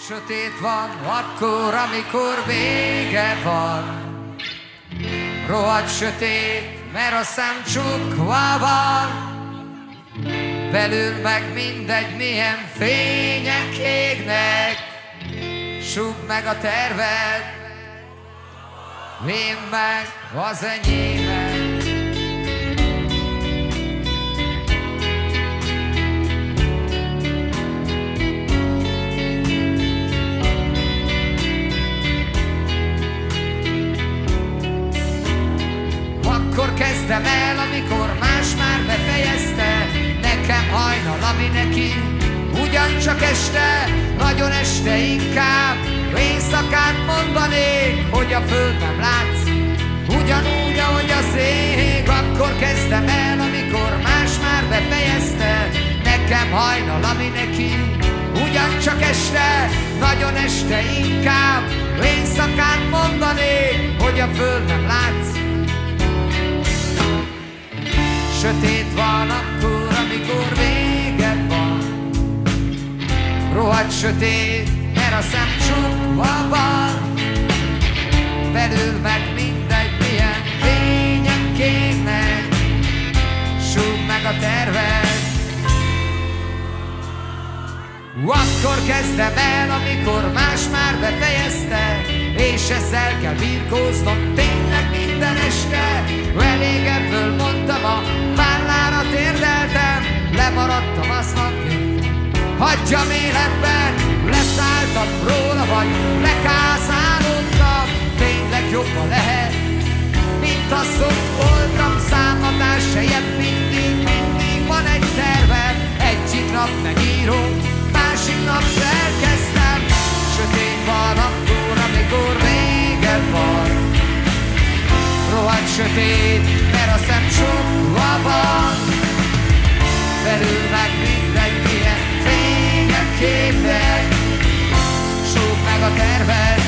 Sötét van akkor, amikor vége van. Rohadt sötét, mert a szem csukva van. Belül meg mindegy, milyen fények égnek. Súgd meg a terved, én meg az enyémet. Akkor kezdem el, amikor más már befejezte. Nekem hajnal, ami neki ugyancsak este. Nagyon este inkább éjszakát mondanék, hogy a föld nem látsz, ugyanúgy, ahogy az ég. Akkor kezdem el, amikor más már befejezte. Nekem hajnal, ami neki ugyancsak este. Nagyon este inkább éjszakát mondanék, hogy a föld nem látsz. Sötét van akkor, amikor vége van. Rohadt sötét, mert a szem csukva van. Belül meg mindegy, milyen fények kének. Súgd meg a terved. Akkor kezdem el, amikor más már befejezte. És ezzel kell birkóznom tényleg minden este. Elég ebből mondtam, a vállára térdeltem. Lemaradtam aznapként, hagyjam életben. Leszálltam róla, vagy lekázálódtam. Tényleg jobban lehet, mint azt voltam. Számhatás helyett mindig van egy tervem. Egyik nap megírom, másik nap elkezdtem. Sötét van akkor, amikor vége van. Rohadt sötét, mert a szem csukva van. Belül meg mindegy, milyen fények képnek. Súgd meg a terved.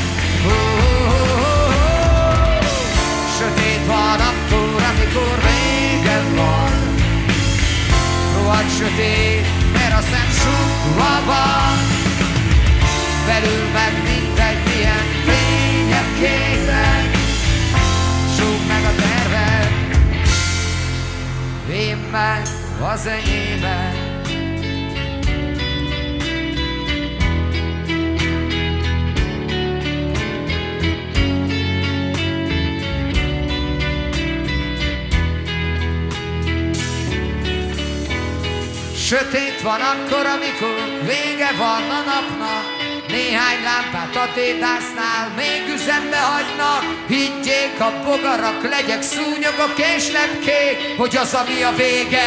Sötét van akkor, amikor vége van. Rohadt sötét, mert a szem csukva van. Belül meg mindegy, milyen fények képnek. Súgd meg a terved, én meg az enyémet. Sötét van akkor, amikor vége van a napnak. Néhány lámpát a tétásznál még üzembe hagynak. Higgyék a bogarak, legyek szúnyogok és lepkék, hogy az, ami a vége.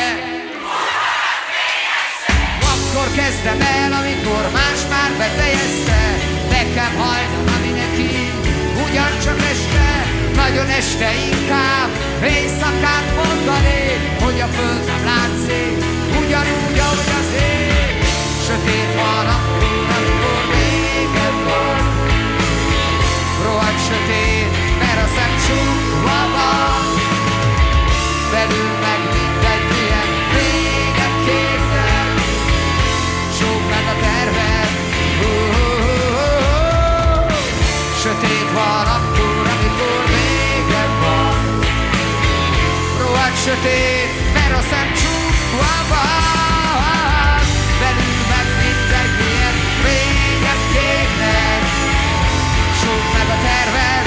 Akkor kezdem el, amikor más már befejezte. Nekem hajnal, ami neki ugyancsak este. Nagyon este inkább éjszakát mondanék, hogy a föld nem látszik, ugyanúgy, ahogy az ég. Sötét van akkor, amikor vége van. Rohadt sötét, mert a szem csukva van. Belül meg mindegy, milyen fények képnek. Súgd meg a terved. Sötét van akkor, amikor vége van. Rohadt sötét, mert a szem csukva van. Belül meg mindegy, milyen fények képnek. Súgd meg a terved.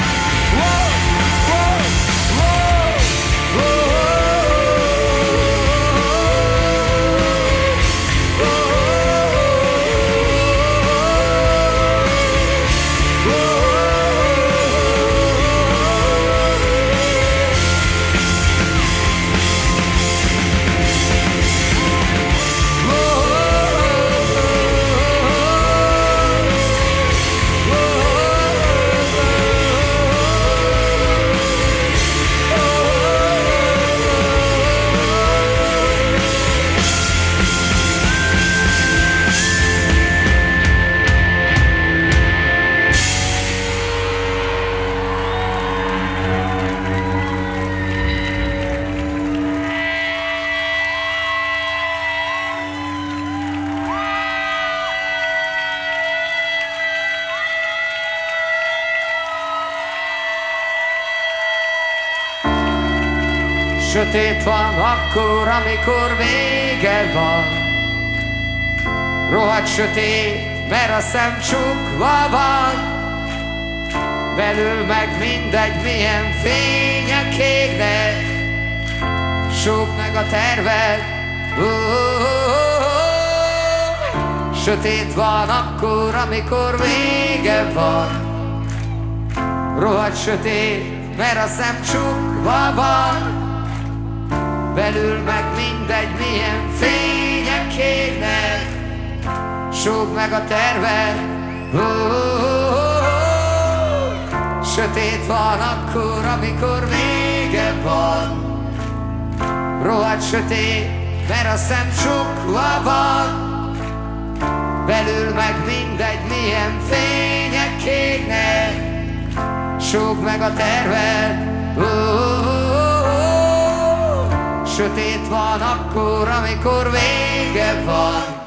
Sötét van akkor, amikor vége van. Rohadt sötét, mert a szem csukva van. Belül meg mindegy, milyen fények égnek. Súg meg a terved. Sötét van akkor, amikor vége van. Rohadt sötét, mert a szem csukva van. Belül meg mindegy, milyen fények égnek. Súg meg a terved. Sötét van akkor, amikor vége van. Rohadt sötét, mert a szem csukva van. Belül meg mindegy, milyen fények égnek. Súg meg a terved. Sötét van akkor, amikor vége van.